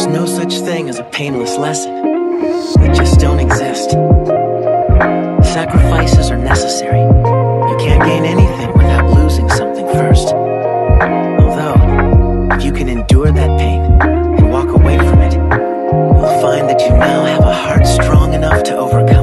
no such thing as a painless lesson. They just don't exist. Sacrifices are necessary. You can't gain anything without losing something first. Although, if you can endure that pain and walk away from it, you'll find that you now have a heart strong enough to overcome